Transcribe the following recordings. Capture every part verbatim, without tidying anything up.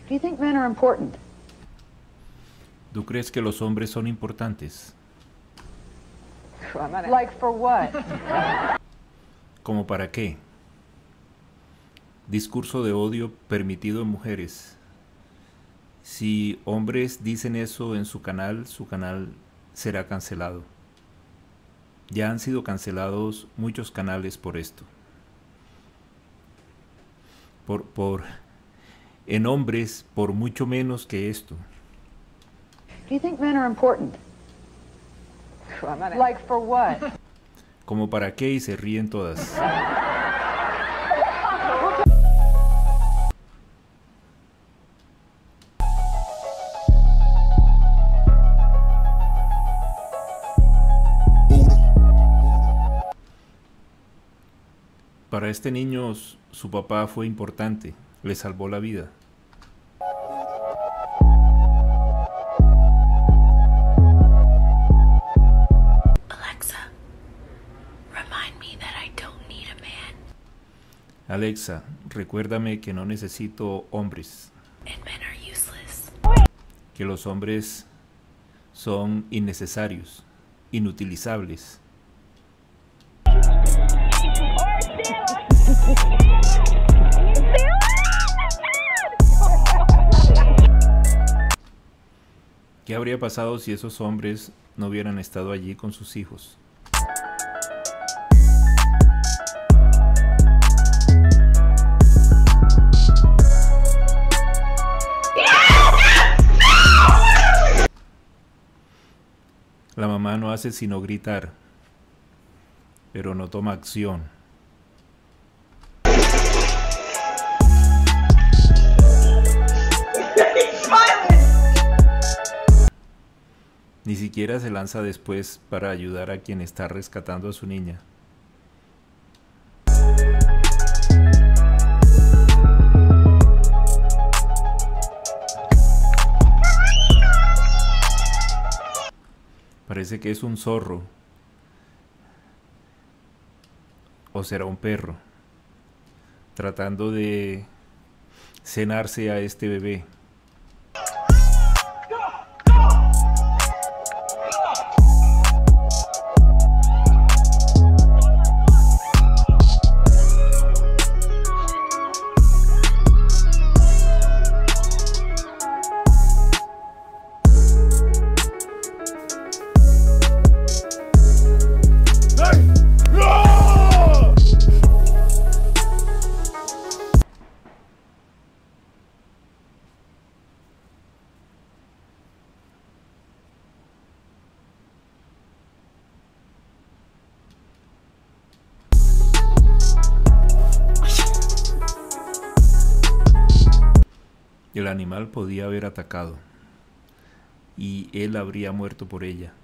Do you think men are important? ¿Tú crees que los hombres son importantes? Like for what? ¿Cómo para qué? Discurso de odio permitido en mujeres. Si hombres dicen eso en su canal, su canal será cancelado. Ya han sido cancelados muchos canales por esto. Por, por, en hombres, por mucho menos que esto. Do you think men are important? Like for what? ¿Cómo para qué? Y se ríen todas. Para este niño, su papá fue importante, le salvó la vida. Alexa, remind me that I don't need a man. Alexa, recuérdame que no necesito hombres. And men are useless. Que los hombres son innecesarios, inutilizables. ¿Qué habría pasado si esos hombres no hubieran estado allí con sus hijos? La mamá no hace sino gritar, pero no toma acción. Ni siquiera se lanza después para ayudar a quien está rescatando a su niña. Parece que es un zorro. O será un perro. Tratando de cenarse a este bebé. El animal podía haber atacado y él habría muerto por ella.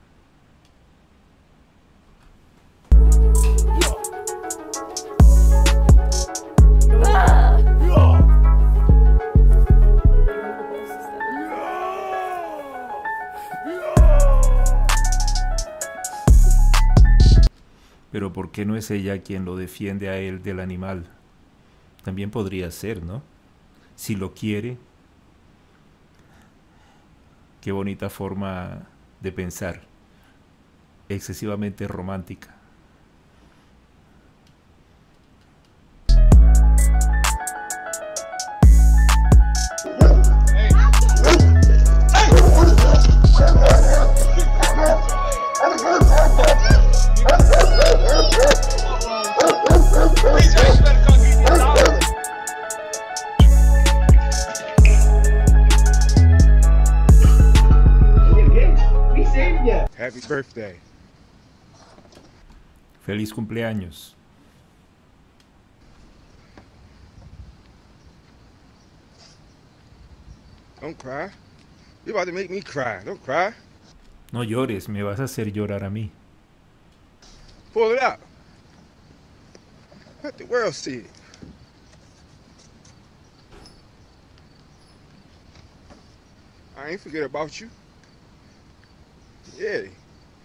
Pero ¿por qué no es ella quien lo defiende a él del animal? También podría ser, ¿no? Si lo quiere. Qué bonita forma de pensar, excesivamente romántica. Happy birthday. Feliz cumpleaños. Don't cry. You're about to make me cry. Don't cry. No llores, me vas a hacer llorar a mí. Pull it out. Let the world see it. I ain't forget about you. Yeah.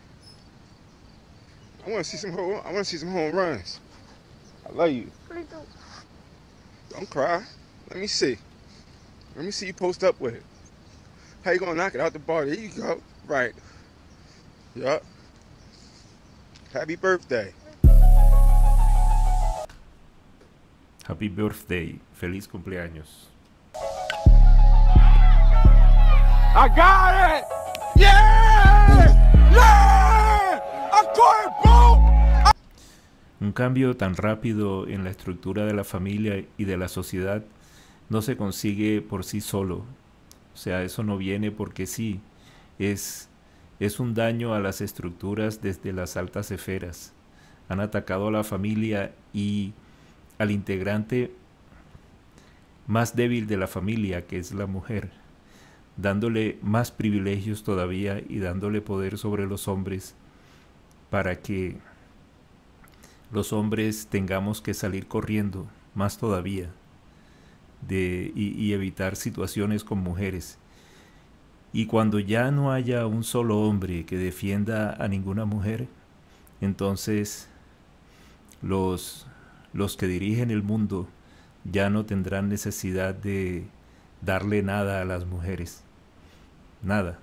I want to see some home. I want to see some home runs. I love you. Don't cry. Let me see. Let me see you post up with it. How you gonna knock it out the bar? There you go. Right. Yup. Happy birthday. Happy birthday. Feliz cumpleaños. I got it! Yeah! Yeah! I caught it, bro! Un cambio tan rápido en la estructura de la familia y de la sociedad no se consigue por sí solo. O sea, eso no viene porque sí. Es, es un daño a las estructuras desde las altas esferas. Han atacado a la familia y al integrante más débil de la familia, que es la mujer, dándole más privilegios todavía y dándole poder sobre los hombres para que los hombres tengamos que salir corriendo más todavía de, y, y evitar situaciones con mujeres. Y cuando ya no haya un solo hombre que defienda a ninguna mujer, entonces los, los que dirigen el mundo ya no tendrán necesidad de darle nada a las mujeres. Nada.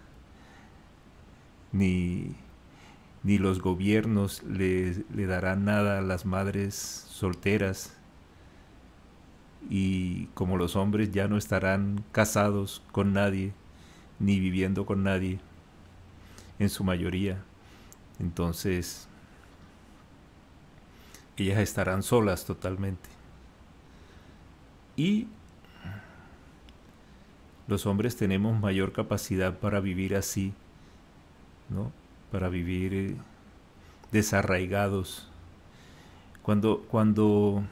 Ni, ni los gobiernos le, le darán nada a las madres solteras. Y como los hombres ya no estarán casados con nadie, ni viviendo con nadie, en su mayoría, entonces ellas estarán solas totalmente. Y los hombres tenemos mayor capacidad para vivir así, ¿no? Para vivir eh, desarraigados. Cuando, cuando,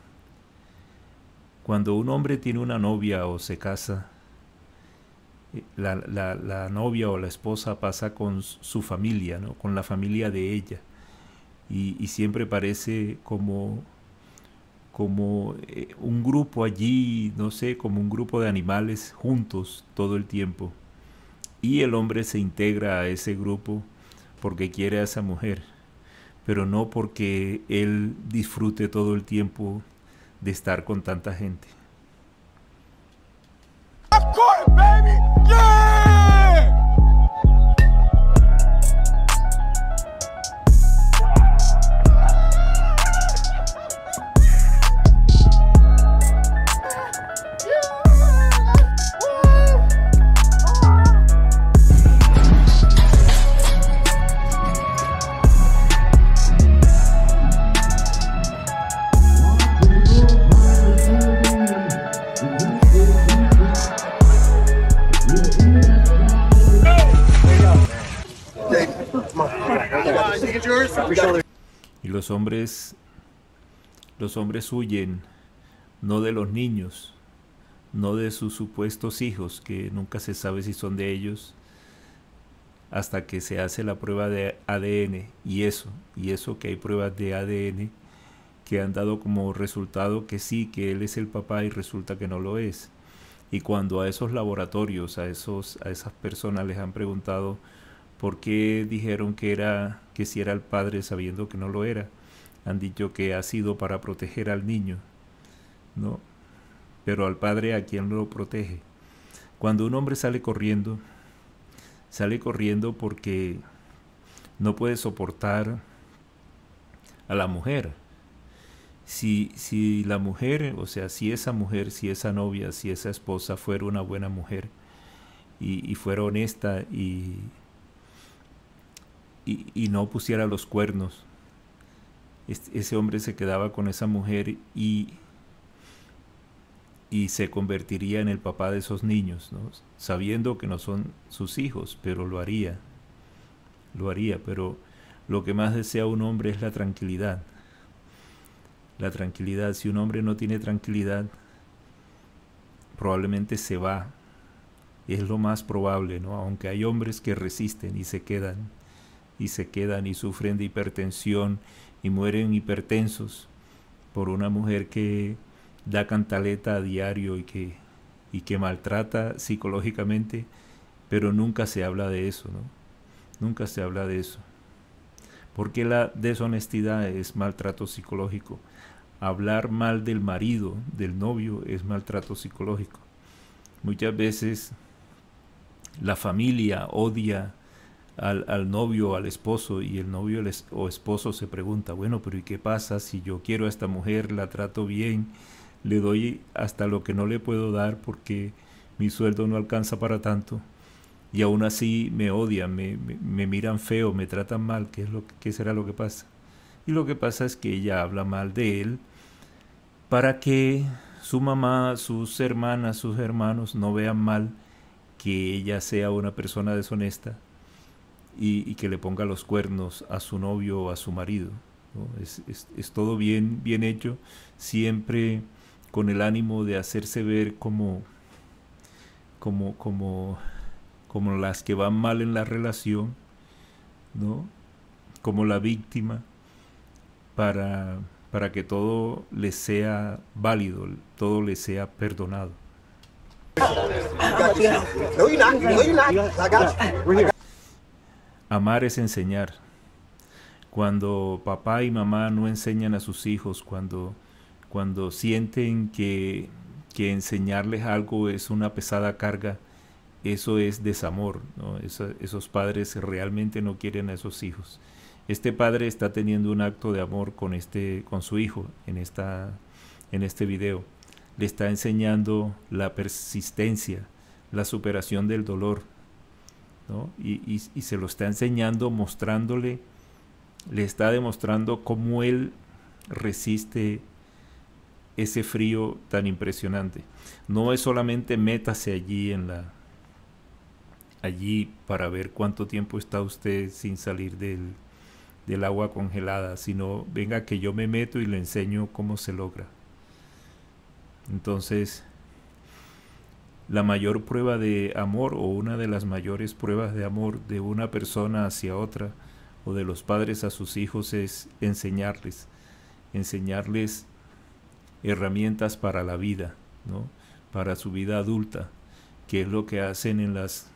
cuando un hombre tiene una novia o se casa, la, la, la novia o la esposa pasa con su familia, ¿no? Con la familia de ella. Y, y siempre parece como... como eh, un grupo allí, no sé, como un grupo de animales juntos todo el tiempo. Y el hombre se integra a ese grupo porque quiere a esa mujer, pero no porque él disfrute todo el tiempo de estar con tanta gente. I caught it, baby! Yeah! Y los hombres, los hombres huyen no de los niños, no de sus supuestos hijos, que nunca se sabe si son de ellos, hasta que se hace la prueba de A D N, y eso, y eso que hay pruebas de A D N que han dado como resultado que sí, que él es el papá, y resulta que no lo es. Y cuando a esos laboratorios, a esos, a esas personas les han preguntado por qué dijeron que era, que si era el padre sabiendo que no lo era, han dicho que ha sido para proteger al niño, ¿no? Pero al padre, ¿a quién lo protege? Cuando un hombre sale corriendo, sale corriendo porque no puede soportar a la mujer. Si, si la mujer, o sea, si esa mujer, si esa novia, si esa esposa fuera una buena mujer y, y fuera honesta y, y, y no pusiera los cuernos, este, ese hombre se quedaba con esa mujer y, y se convertiría en el papá de esos niños, ¿no? Sabiendo que no son sus hijos, pero lo haría, lo haría, pero lo que más desea un hombre es la tranquilidad. La tranquilidad. Si un hombre no tiene tranquilidad, probablemente se va. Es lo más probable, ¿no? Aunque hay hombres que resisten y se quedan, y se quedan y sufren de hipertensión y mueren hipertensos por una mujer que da cantaleta a diario y que, y que maltrata psicológicamente, pero nunca se habla de eso, ¿no? Nunca se habla de eso. Porque la deshonestidad es maltrato psicológico. Hablar mal del marido, del novio, es maltrato psicológico. Muchas veces la familia odia al, al novio o al esposo, y el novio o esposo se pregunta, bueno, pero ¿y qué pasa si yo quiero a esta mujer, la trato bien, le doy hasta lo que no le puedo dar porque mi sueldo no alcanza para tanto, y aún así me odian, me, me, me miran feo, me tratan mal? ¿Qué es lo, qué será lo que pasa? Y lo que pasa es que ella habla mal de él para que su mamá, sus hermanas, sus hermanos no vean mal que ella sea una persona deshonesta y, y que le ponga los cuernos a su novio o a su marido, ¿no? Es, es, es todo bien, bien hecho, siempre con el ánimo de hacerse ver como, como, como, como las que van mal en la relación, ¿no? Como la víctima, para, para que todo les sea válido, todo les sea perdonado. Amar es enseñar. Cuando papá y mamá no enseñan a sus hijos, cuando, cuando sienten que, que enseñarles algo es una pesada carga, eso es desamor, ¿no? Eso, esos padres realmente no quieren a esos hijos. Este padre está teniendo un acto de amor con, este, con su hijo en, esta, en este video. Le está enseñando la persistencia, la superación del dolor, ¿no? Y, y, y se lo está enseñando mostrándole, le está demostrando cómo él resiste ese frío tan impresionante. No es solamente métase allí en la allí para ver cuánto tiempo está usted sin salir del, del agua congelada, sino venga que yo me meto y le enseño cómo se logra. Entonces, la mayor prueba de amor, o una de las mayores pruebas de amor de una persona hacia otra, o de los padres a sus hijos, es enseñarles, enseñarles herramientas para la vida, ¿no? Para su vida adulta, que es lo que hacen en las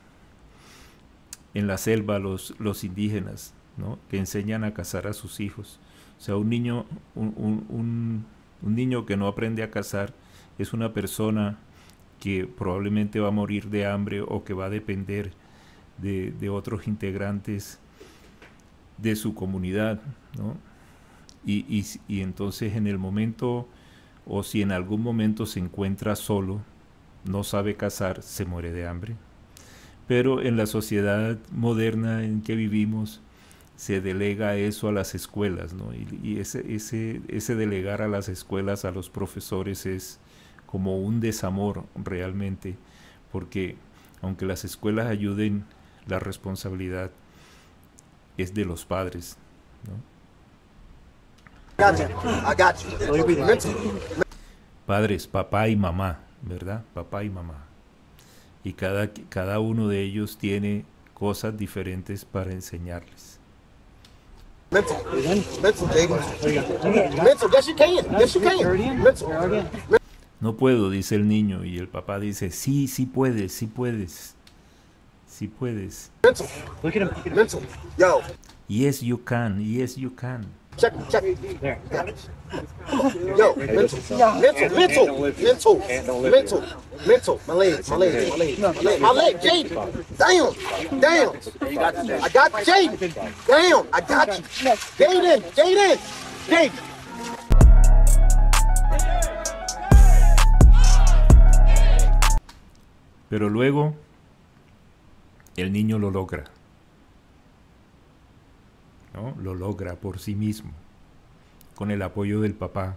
en la selva los, los indígenas, ¿no? Que enseñan a cazar a sus hijos. O sea, un niño, un, un, un, un niño que no aprende a cazar es una persona que probablemente va a morir de hambre, o que va a depender de, de otros integrantes de su comunidad, ¿no? Y, y, y entonces en el momento, o si en algún momento se encuentra solo, no sabe cazar, se muere de hambre. Pero en la sociedad moderna en que vivimos, se delega eso a las escuelas, ¿no? Y, y ese, ese, ese delegar a las escuelas, a los profesores, es como un desamor realmente, porque aunque las escuelas ayuden, la responsabilidad es de los padres, ¿no? Padres, papá y mamá, ¿verdad? Papá y mamá. Y cada, cada uno de ellos tiene cosas diferentes para enseñarles. Mental. Mental, David. Mental, yes you can. Yes you can. Mental. No puedo, dice el niño, y el papá dice, sí, sí puedes, sí puedes. Sí puedes. Mental. Look at him. Mental. Yo. Yes, you can. Yes, you can. Check, check. There. Yo, mental. Mental, mental, mental, mental, mental. My leg, my leg, my leg, my leg, my leg, Jaden. Damn, damn. I got Jaden. Damn, I got you. Jaden, Jaden, Jaden. Pero luego, el niño lo logra, ¿no? Lo logra por sí mismo, con el apoyo del papá.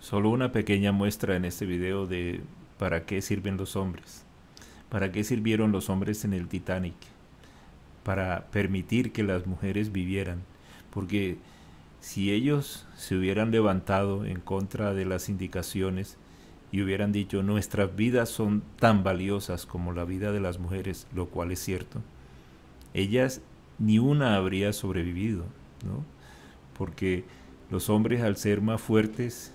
Solo una pequeña muestra en este video de para qué sirven los hombres. ¿Para qué sirvieron los hombres en el Titanic? Para permitir que las mujeres vivieran. Porque si ellos se hubieran levantado en contra de las indicaciones y hubieran dicho nuestras vidas son tan valiosas como la vida de las mujeres, lo cual es cierto, ellas ni una habría sobrevivido, ¿no? Porque los hombres, al ser más fuertes,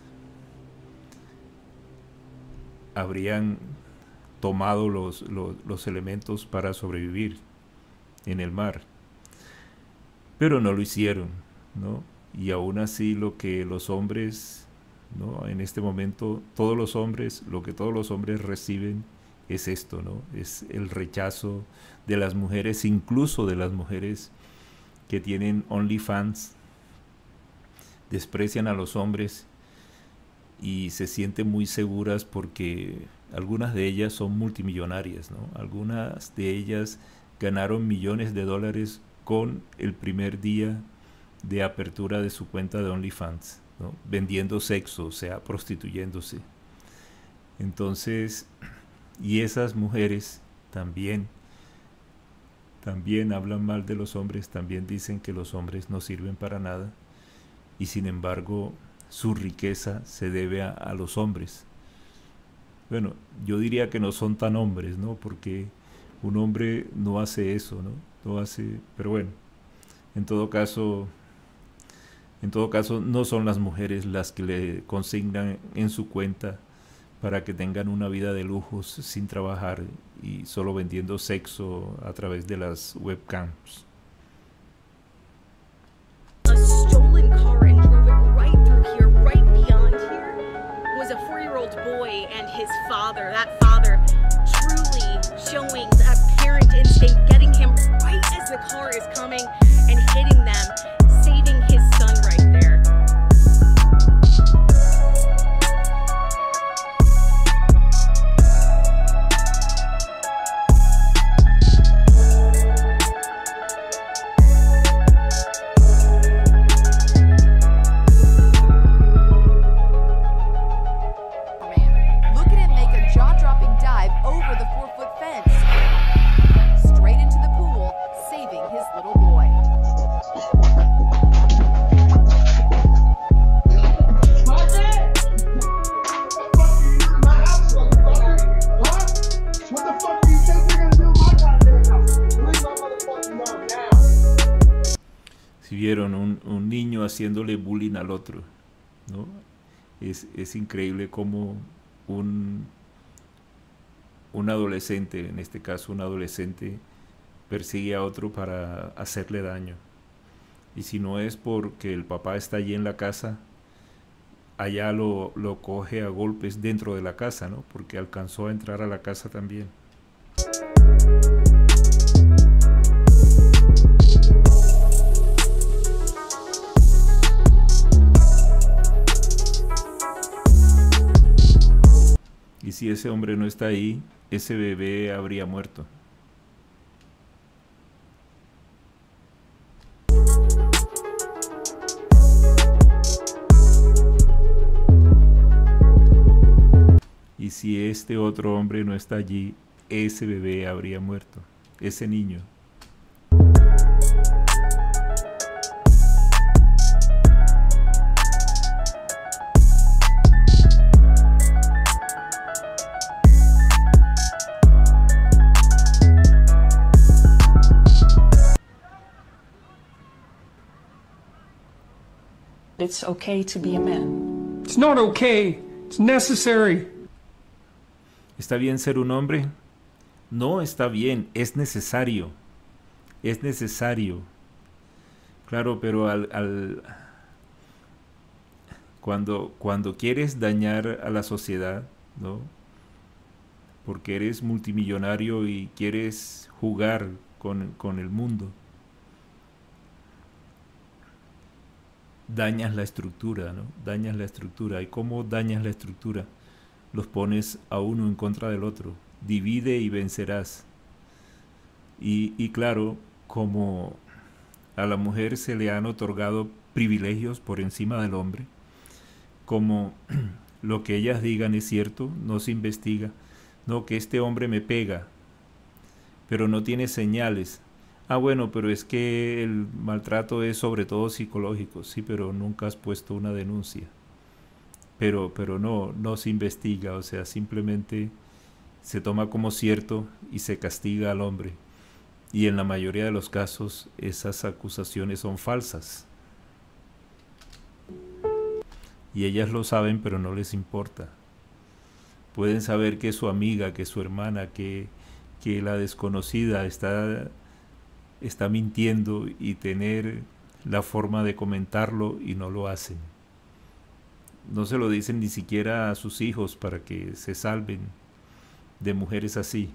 habrían tomado los, los, los elementos para sobrevivir en el mar, pero no lo hicieron, ¿no? Y aún así lo que los hombres, ¿no? En este momento, todos los hombres, lo que todos los hombres reciben es esto, ¿no? Es el rechazo de las mujeres, incluso de las mujeres que tienen OnlyFans, desprecian a los hombres y se sienten muy seguras porque algunas de ellas son multimillonarias, ¿no? Algunas de ellas ganaron millones de dólares con el primer día de apertura de su cuenta de OnlyFans, ¿no? Vendiendo sexo, o sea, prostituyéndose. Entonces, y esas mujeres también, también hablan mal de los hombres, también dicen que los hombres no sirven para nada, y sin embargo su riqueza se debe a, a los hombres. Bueno, yo diría que no son tan hombres, ¿no? Porque un hombre no hace eso, ¿no? No hace, pero bueno, en todo caso, en todo caso no son las mujeres las que le consignan en su cuenta para que tengan una vida de lujos sin trabajar y solo vendiendo sexo a través de las webcams. A stolen car and drove it right through here, right beyond here, was a four-year-old boy and his father. That father truly showing that parent instinct, getting him right as the car is coming and hitting them, saving his son right there. Look at him make a jaw-dropping dive over the four-foot fence, straight into the pool, saving his little boy. What the fuck do you think they're gonna do in my goddamn house? Please, my motherfucking know now. Si vieron un, un niño haciéndole bullying al otro, ¿no? Es, es increíble cómo un, un adolescente, en este caso un adolescente, persigue a otro para hacerle daño. Y si no es porque el papá está allí en la casa, allá lo, lo coge a golpes dentro de la casa, ¿no? Porque alcanzó a entrar a la casa también. Y si ese hombre no está ahí, ese bebé habría muerto. Y si este otro hombre no está allí, ese bebé habría muerto, ese niño. It's okay to be a man. It's not okay. It's necessary. ¿Está bien ser un hombre? No está bien, es necesario. Es necesario. Claro, pero al, al cuando, cuando quieres dañar a la sociedad, ¿no? Porque eres multimillonario y quieres jugar con, con el mundo, dañas la estructura, ¿no? Dañas la estructura. ¿Y cómo dañas la estructura? Los pones a uno en contra del otro. Divide y vencerás. Y, y claro, como a la mujer se le han otorgado privilegios por encima del hombre, como lo que ellas digan es cierto, no se investiga. No, que este hombre me pega, pero no tiene señales. Ah, bueno, pero es que el maltrato es sobre todo psicológico. Sí, pero nunca has puesto una denuncia. Pero, pero no, no se investiga, o sea, simplemente se toma como cierto y se castiga al hombre. Y en la mayoría de los casos esas acusaciones son falsas. Y ellas lo saben, pero no les importa. Pueden saber que su amiga, que su hermana, que, que la desconocida está, está mintiendo y tener la forma de comentarlo y no lo hacen. No se lo dicen ni siquiera a sus hijos para que se salven de mujeres así.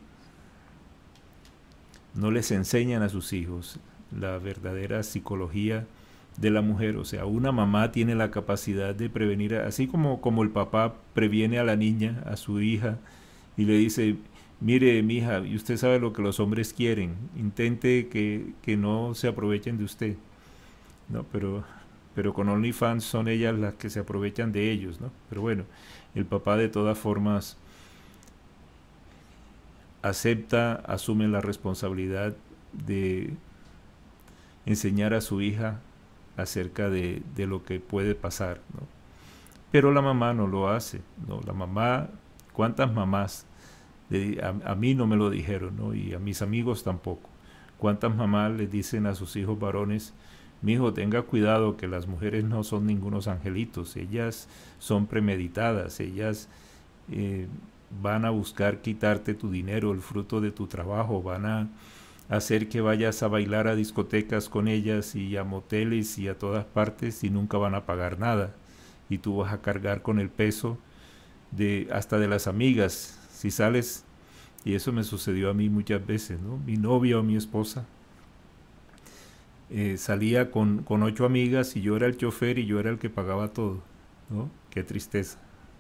No les enseñan a sus hijos la verdadera psicología de la mujer. O sea, una mamá tiene la capacidad de prevenir, así como, como el papá previene a la niña, a su hija, y le dice, mire, mija, y usted sabe lo que los hombres quieren, intente que, que no se aprovechen de usted. No, pero, pero con OnlyFans son ellas las que se aprovechan de ellos, ¿no? Pero bueno, el papá de todas formas acepta, asume la responsabilidad de enseñar a su hija acerca de, de lo que puede pasar, ¿no? Pero la mamá no lo hace, ¿no? La mamá, ¿cuántas mamás? De, a, a mí no me lo dijeron, ¿no? Y a mis amigos tampoco. ¿Cuántas mamás les dicen a sus hijos varones, mi hijo, tenga cuidado que las mujeres no son ningunos angelitos, ellas son premeditadas, ellas eh, van a buscar quitarte tu dinero, el fruto de tu trabajo, van a hacer que vayas a bailar a discotecas con ellas y a moteles y a todas partes y nunca van a pagar nada. Y tú vas a cargar con el peso de hasta de las amigas. Si sales, y eso me sucedió a mí muchas veces, ¿no? Mi novia o mi esposa eh, salía con, con ocho amigas y yo era el chofer y yo era el que pagaba todo, ¿no? Qué tristeza.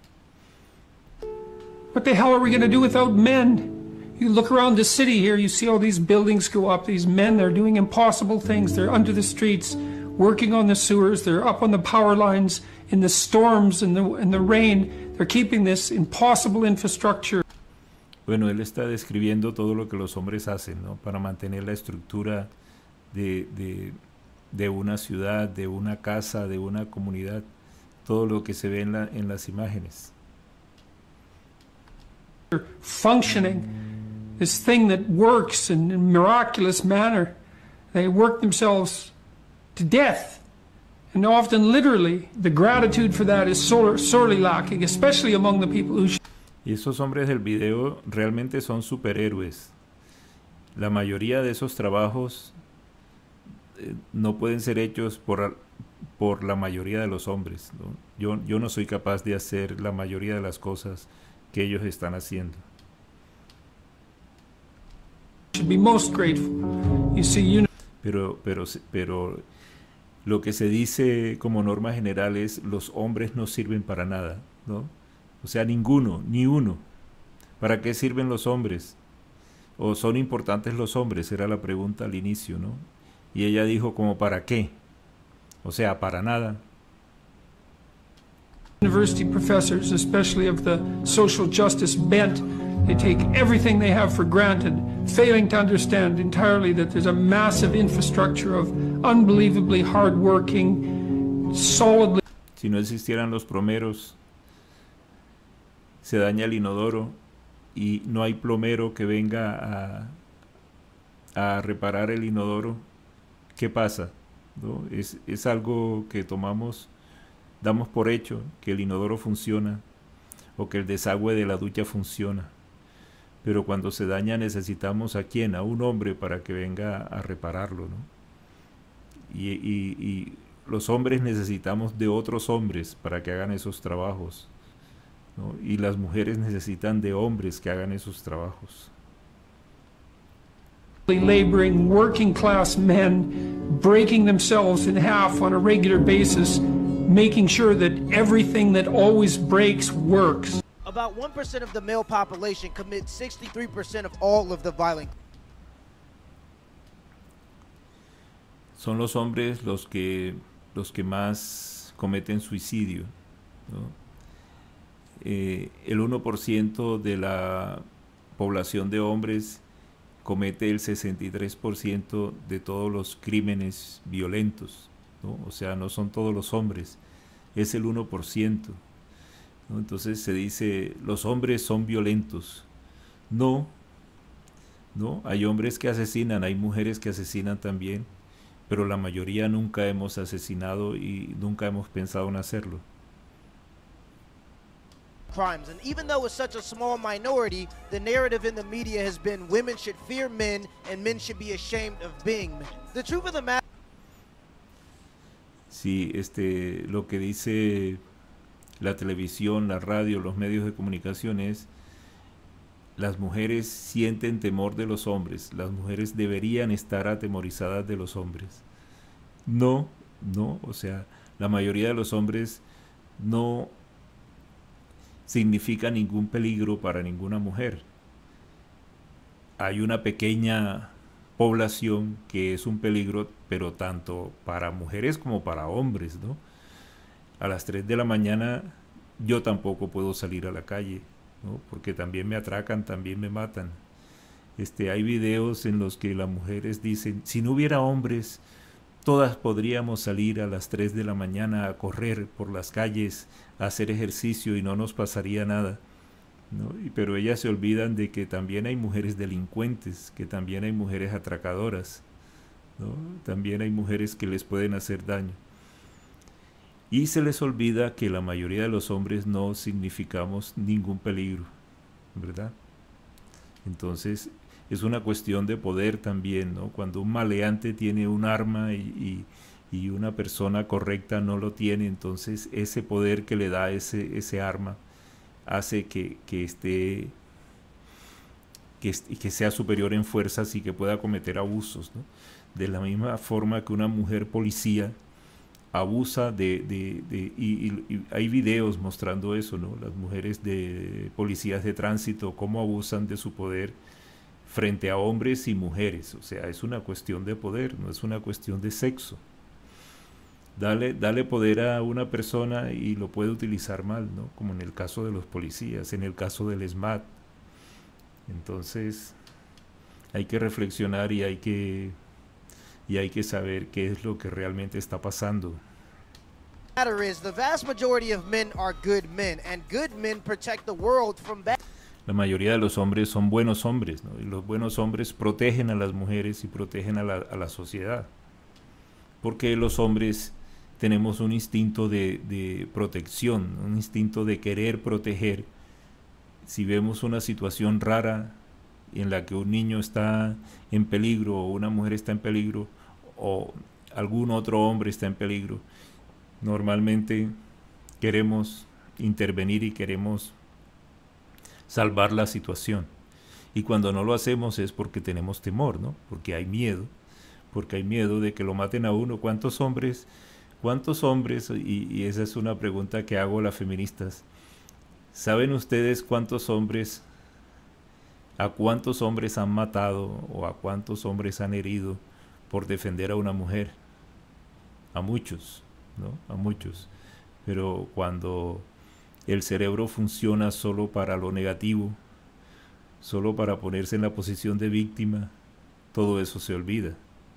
What the hell are we going to do without men? You look around the city here, you see all these buildings go up, these men, they're doing impossible things. They're under the streets, working on the sewers, they're up on the power lines, in the storms and the, in the rain. They're keeping this impossible infrastructure. Bueno, él está describiendo todo lo que los hombres hacen, ¿no? Para mantener la estructura de, de, de una ciudad, de una casa, de una comunidad, todo lo que se ve en, la, en las imágenes. Functioning, this thing that works in a miraculous manner. They work themselves to death, and often literally. The gratitude for that is sorely, sorely lacking, especially among the people who. Y esos hombres del video realmente son superhéroes. La mayoría de esos trabajos eh, no pueden ser hechos por, por la mayoría de los hombres, ¿no? Yo, yo no soy capaz de hacer la mayoría de las cosas que ellos están haciendo. Should be most grateful. You see, you know, pero, pero, pero lo que se dice como norma general es los hombres no sirven para nada, ¿no? O sea, ninguno, ni uno. ¿Para qué sirven los hombres? ¿O son importantes los hombres? Era la pregunta al inicio, ¿no? Y ella dijo como ¿para qué? O sea, para nada. University professors, especially of the social justice bent, they take everything they have for granted, failing to understand entirely that there's a massive infrastructure of unbelievably hardworking, solidly. Si no existieran los plomeros, se daña el inodoro y no hay plomero que venga a, a reparar el inodoro. ¿Qué pasa? ¿No? Es, es algo que tomamos, damos por hecho, que el inodoro funciona o que el desagüe de la ducha funciona. Pero cuando se daña necesitamos a quién, a un hombre para que venga a repararlo, ¿no? Y, y, y los hombres necesitamos de otros hombres para que hagan esos trabajos, ¿no? Y las mujeres necesitan de hombres que hagan esos trabajos. Laboring working class men, breaking themselves in half on a regular basis, making sure that everything that always breaks works. About one percent of the male population commits sixty-three percent of all of the violent. Son los hombres los que los que más cometen suicidio, ¿no? eh, el uno por ciento de la población de hombres comete el sesenta y tres por ciento de todos los crímenes violentos, ¿no? O sea, no son todos los hombres, es el uno por ciento, ¿no? Entonces se dice, los hombres son violentos. No, no, hay hombres que asesinan, hay mujeres que asesinan también, pero la mayoría nunca hemos asesinado y nunca hemos pensado en hacerlo. Crimes, and even though it's such a small minority, the narrative in the media has been women should fear men and men should be ashamed of being men. The truth of the matter. Sí, este, lo que dice la televisión, la radio, los medios de comunicación es: las mujeres sienten temor de los hombres, las mujeres deberían estar atemorizadas de los hombres. No, no, o sea, la mayoría de los hombres no significa ningún peligro para ninguna mujer. Hay una pequeña población que es un peligro, pero tanto para mujeres como para hombres, ¿no? A las tres de la mañana yo tampoco puedo salir a la calle, ¿no? Porque también me atracan, también me matan. Este, hay videos en los que las mujeres dicen, si no hubiera hombres, todas podríamos salir a las tres de la mañana a correr por las calles, a hacer ejercicio y no nos pasaría nada, ¿no? Y, pero ellas se olvidan de que también hay mujeres delincuentes, que también hay mujeres atracadoras, ¿no? También hay mujeres que les pueden hacer daño. Y se les olvida que la mayoría de los hombres no significamos ningún peligro, ¿verdad? Entonces es una cuestión de poder también, ¿no? Cuando un maleante tiene un arma y, y, y una persona correcta no lo tiene, entonces ese poder que le da ese, ese arma hace que, que esté que, que sea superior en fuerzas y que pueda cometer abusos, ¿no? De la misma forma que una mujer policía abusa de, de, de y, y, y hay videos mostrando eso, ¿no? Las mujeres de policías de tránsito, cómo abusan de su poder frente a hombres y mujeres. O sea, es una cuestión de poder, no es una cuestión de sexo. Dale, dale poder a una persona y lo puede utilizar mal, ¿no? Como en el caso de los policías, en el caso del S M A T. Entonces hay que reflexionar y hay que y hay que saber qué es lo que realmente está pasando. Matter is the vast majority of men are good men, and good men protect the world from bad. La mayoría de los hombres son buenos hombres, ¿no? Y los buenos hombres protegen a las mujeres y protegen a la, a la sociedad. Porque los hombres tenemos un instinto de, de protección, un instinto de querer proteger. Si vemos una situación rara en la que un niño está en peligro o una mujer está en peligro o algún otro hombre está en peligro, normalmente queremos intervenir y queremos salvar la situación. Y cuando no lo hacemos es porque tenemos temor, ¿no? Porque hay miedo, porque hay miedo de que lo maten a uno. ¿Cuántos hombres, cuántos hombres, y, y esa es una pregunta que hago a las feministas, ¿saben ustedes cuántos hombres, a cuántos hombres han matado o a cuántos hombres han herido por defender a una mujer? A muchos, ¿no? A muchos. Pero cuando el cerebro funciona solo para lo negativo, solo para ponerse en la posición de víctima, todo eso se olvida.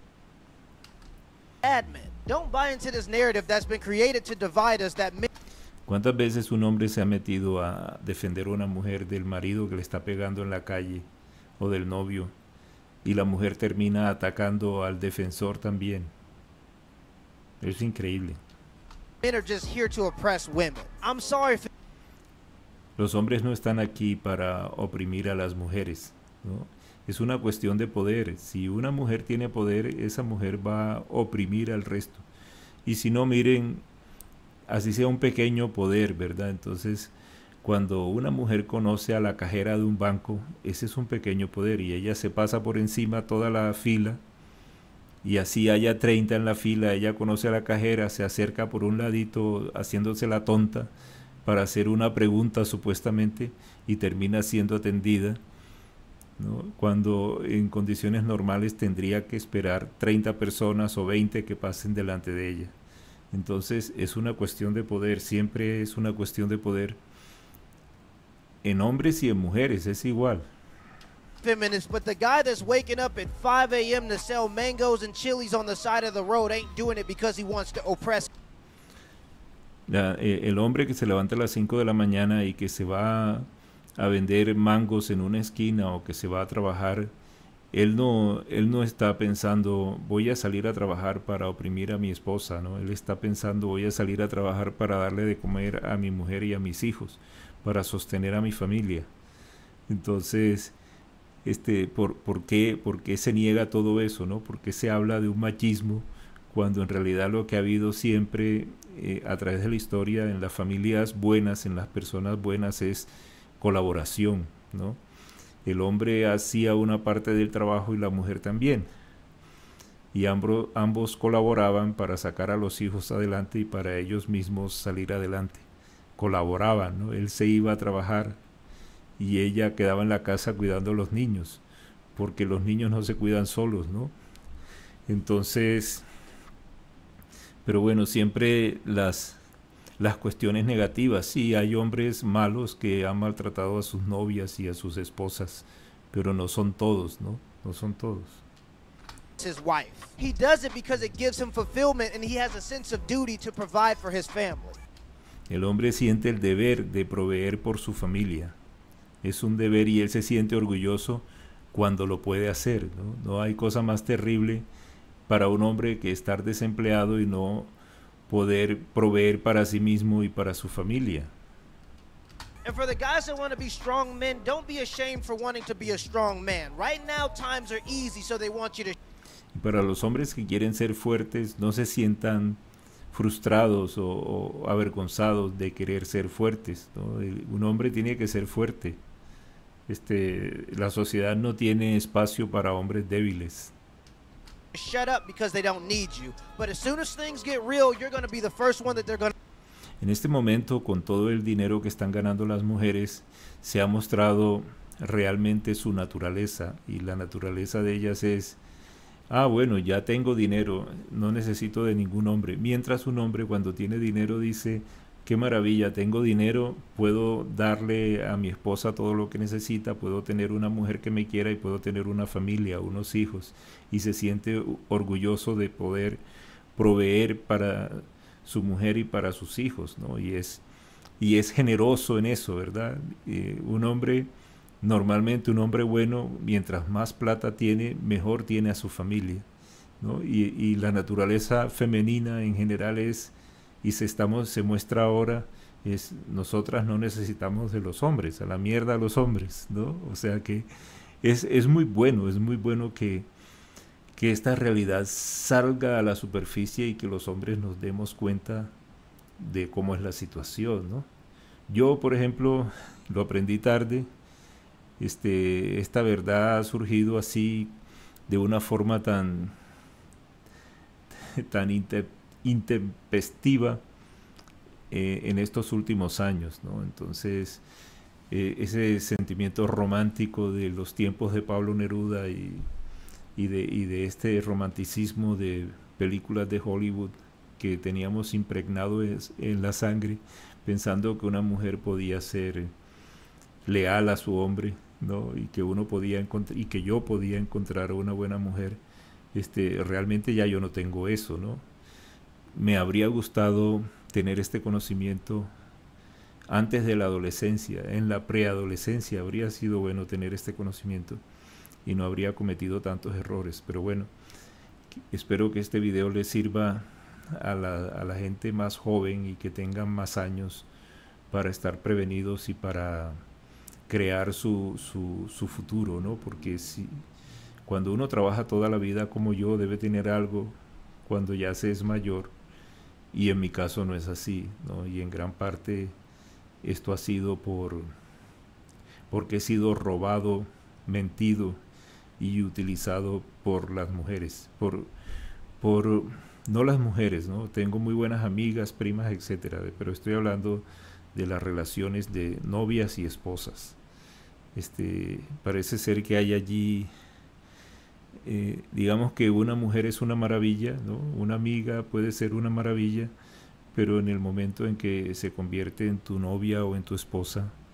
Bad men. Don't buy into this narrative that's been created to divide us, that men. ¿Cuántas veces un hombre se ha metido a defender a una mujer del marido que le está pegando en la calle o del novio y la mujer termina atacando al defensor también? Es increíble. Men are just here to oppress women. I'm sorry for... Los hombres no están aquí para oprimir a las mujeres, ¿no? Es una cuestión de poder. Si una mujer tiene poder, esa mujer va a oprimir al resto. Y si no, miren, así sea un pequeño poder, ¿verdad? Entonces, cuando una mujer conoce a la cajera de un banco, ese es un pequeño poder y ella se pasa por encima toda la fila y así haya treinta en la fila, ella conoce a la cajera, se acerca por un ladito haciéndose la tonta para hacer una pregunta supuestamente y termina siendo atendida, ¿no? Cuando en condiciones normales tendría que esperar treinta personas o veinte que pasen delante de ella. Entonces es una cuestión de poder, siempre es una cuestión de poder en hombres y en mujeres es igual. Feminist, but the guy that's waking up at five a m to sell mangoes and chilies on the side of the road ain't doing it because he wants to oppress. La, eh, el hombre que se levanta a las cinco de la mañana y que se va a vender mangos en una esquina o que se va a trabajar, él no, él no está pensando voy a salir a trabajar para oprimir a mi esposa, ¿no? Él está pensando voy a salir a trabajar para darle de comer a mi mujer y a mis hijos, para sostener a mi familia. Entonces, este, ¿por, por qué, por qué se niega todo eso, ¿no? ¿Por qué se habla de un machismo cuando en realidad lo que ha habido siempre eh, a través de la historia en las familias buenas, en las personas buenas es colaboración, ¿no? El hombre hacía una parte del trabajo y la mujer también. Y ambos, ambos colaboraban para sacar a los hijos adelante y para ellos mismos salir adelante. Colaboraban, ¿no? Él se iba a trabajar y ella quedaba en la casa cuidando a los niños, porque los niños no se cuidan solos, ¿no? Entonces, pero bueno, siempre las... las cuestiones negativas. Sí, hay hombres malos que han maltratado a sus novias y a sus esposas, pero no son todos, ¿no? No son todos. His wife. He does it because it gives him fulfillment and he has a sense of duty to provide for his family. El hombre siente el deber de proveer por su familia. Es un deber y él se siente orgulloso cuando lo puede hacer, ¿no? No hay cosa más terrible para un hombre que estar desempleado y no poder proveer para sí mismo y para su familia. And for the guys that want to be strong men, don't be ashamed for wanting to be a strong man. Right now times are easy, so they want you to. Y para los hombres que quieren ser fuertes, no se sientan frustrados o, o avergonzados de querer ser fuertes, ¿no? Un hombre tiene que ser fuerte. Este, la sociedad no tiene espacio para hombres débiles. Shut up because they don't need you. But as soon as things get real, you're going to be the first one that they're going to. En este momento, con todo el dinero que están ganando las mujeres, se ha mostrado realmente su naturaleza, y la naturaleza de ellas es, ah, bueno, ya tengo dinero, no necesito de ningún hombre. Mientras un hombre cuando tiene dinero dice, qué maravilla, tengo dinero, puedo darle a mi esposa todo lo que necesita, puedo tener una mujer que me quiera y puedo tener una familia, unos hijos, y se siente orgulloso de poder proveer para su mujer y para sus hijos, ¿no? Y es, y es generoso en eso, ¿verdad? Eh, un hombre, normalmente un hombre bueno, mientras más plata tiene, mejor tiene a su familia, ¿no? Y, y la naturaleza femenina en general es, y se, estamos, se muestra ahora, es nosotras no necesitamos de los hombres, a la mierda a los hombres, ¿no? O sea que es, es muy bueno, es muy bueno que, que esta realidad salga a la superficie y que los hombres nos demos cuenta de cómo es la situación, ¿no? Yo, por ejemplo, lo aprendí tarde. Este, esta verdad ha surgido así de una forma tan, tan inter, intempestiva eh, en estos últimos años, ¿no? Entonces, eh, ese sentimiento romántico de los tiempos de Pablo Neruda y, y, de, y de este romanticismo de películas de Hollywood que teníamos impregnado es, en la sangre, pensando que una mujer podía ser leal a su hombre, ¿no? Y que uno podía encontrar, y que yo podía encontrar una buena mujer. Este, realmente ya yo no tengo eso, ¿no? Me habría gustado tener este conocimiento antes de la adolescencia, en la preadolescencia habría sido bueno tener este conocimiento y no habría cometido tantos errores. Pero bueno, espero que este video les sirva a la, a la gente más joven y que tengan más años para estar prevenidos y para crear su, su, su futuro, ¿no? Porque si, cuando uno trabaja toda la vida como yo, debe tener algo cuando ya se es mayor, y en mi caso no es así, ¿no? Y en gran parte esto ha sido por porque he sido robado, mentido y utilizado por las mujeres, por, por no las mujeres, ¿no? Tengo muy buenas amigas, primas, etcétera, pero estoy hablando de las relaciones de novias y esposas. Este, parece ser que hay allí, eh, digamos que una mujer es una maravilla, ¿no? Una amiga puede ser una maravilla, pero en el momento en que se convierte en tu novia o en tu esposa,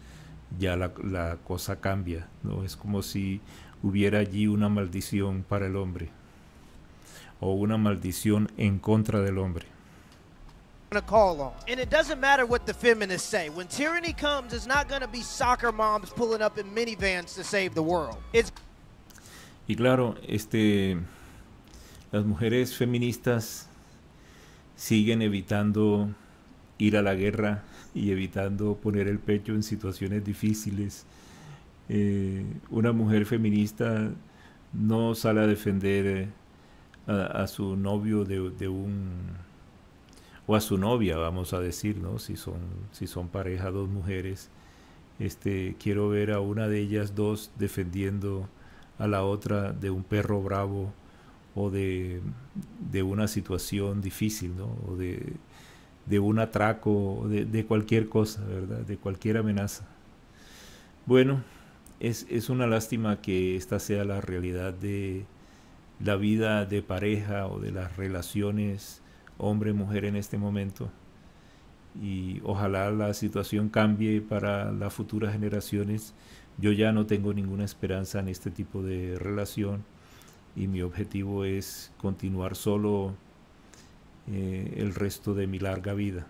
ya la, la cosa cambia, ¿no? Es como si hubiera allí una maldición para el hombre, o una maldición en contra del hombre. Gonna call on. And it doesn't matter what the feminists say. When tyranny comes, it's not gonna be soccer moms pulling up in minivans to save the world. It's Y claro, este, las mujeres feministas siguen evitando ir a la guerra y evitando poner el pecho en situaciones difíciles. Eh, una mujer feminista no sale a defender eh, a, a su novio de, de un, o a su novia, vamos a decir, ¿no? Si son, si son pareja, dos mujeres. Este, quiero ver a una de ellas dos defendiendo a la otra de un perro bravo o de, de una situación difícil, ¿no? O de, de un atraco, de, de cualquier cosa, ¿verdad? De cualquier amenaza. Bueno, es, es una lástima que esta sea la realidad de la vida de pareja o de las relaciones hombre-mujer en este momento. Y ojalá la situación cambie para las futuras generaciones. Yo ya no tengo ninguna esperanza en este tipo de relación y mi objetivo es continuar solo eh, el resto de mi larga vida.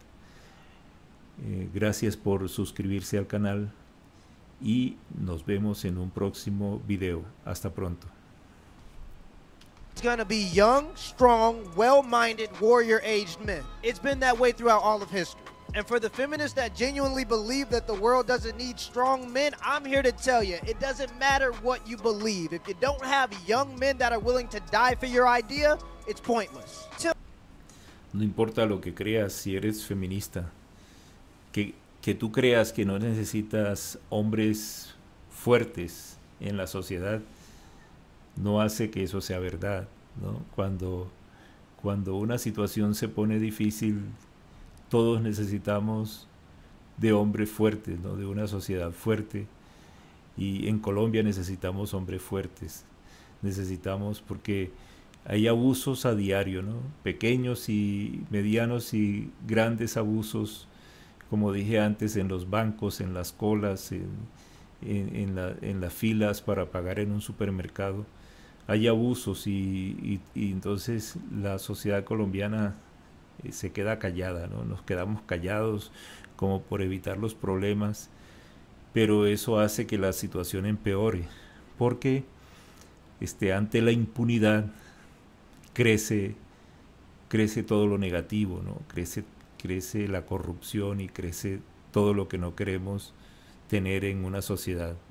Eh, gracias por suscribirse al canal y nos vemos en un próximo video. Hasta pronto. It's gonna be young, strong, well-minded, warrior-aged men. It's been that way throughout all of history. And for the feminists that genuinely believe that the world doesn't need strong men, I'm here to tell you, it doesn't matter what you believe. If you don't have young men that are willing to die for your idea, it's pointless. Till No importa lo que creas, si eres feminista, que, que tú creas que no necesitas hombres fuertes en la sociedad, no hace que eso sea verdad, ¿no? Cuando, cuando una situación se pone difícil, todos necesitamos de hombres fuertes, ¿no? De una sociedad fuerte. Y en Colombia necesitamos hombres fuertes. Necesitamos, porque hay abusos a diario, ¿no? Pequeños y medianos y grandes abusos, como dije antes, en los bancos, en las colas, en, en, en, la, en las filas para pagar en un supermercado. Hay abusos y, y, y entonces la sociedad colombiana eh, se queda callada, ¿no? Nos quedamos callados como por evitar los problemas, pero eso hace que la situación empeore, porque este, ante la impunidad crece, crece todo lo negativo, ¿no? Crece, crece la corrupción y crece todo lo que no queremos tener en una sociedad.